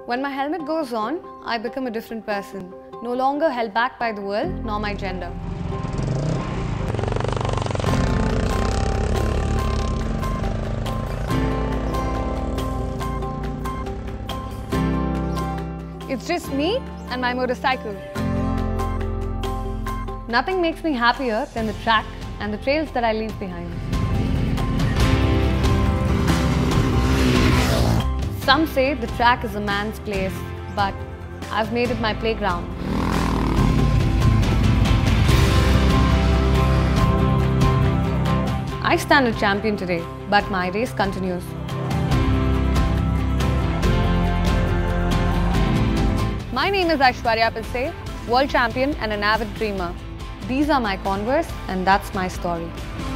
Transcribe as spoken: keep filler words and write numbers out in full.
When my helmet goes on, I become a different person, no longer held back by the world nor my gender. It's just me and my motorcycle. Nothing makes me happier than the track and the trails that I leave behind. Some say the track is a man's place, but I've made it my playground. I stand a champion today, but my race continues. My name is Aishwarya Pisse, world champion and an avid dreamer. These are my Converse, and that's my story.